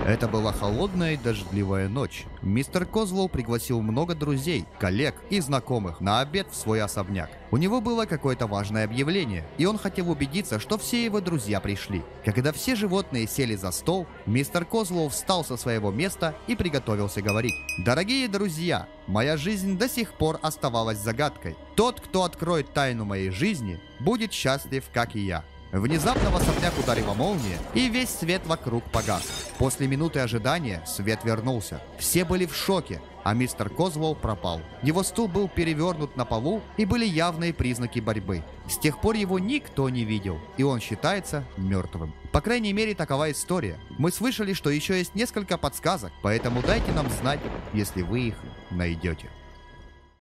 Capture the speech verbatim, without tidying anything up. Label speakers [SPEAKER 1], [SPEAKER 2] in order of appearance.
[SPEAKER 1] Это была холодная и дождливая ночь. Мистер Козлоу пригласил много друзей, коллег и знакомых на обед в свой особняк. У него было какое-то важное объявление, и он хотел убедиться, что все его друзья пришли. Когда все животные сели за стол, мистер Козлоу встал со своего места и приготовился говорить. «Дорогие друзья, моя жизнь до сих пор оставалась загадкой. Тот, кто откроет тайну моей жизни, будет счастлив, как и я». Внезапно в особняк ударила молния, и весь свет вокруг погас. После минуты ожидания свет вернулся. Все были в шоке, а мистер Козлоу пропал. Его стул был перевернут на полу, и были явные признаки борьбы. С тех пор его никто не видел, и он считается мертвым. По крайней мере, такова история. Мы слышали, что еще есть несколько подсказок, поэтому дайте нам знать, если вы их найдете.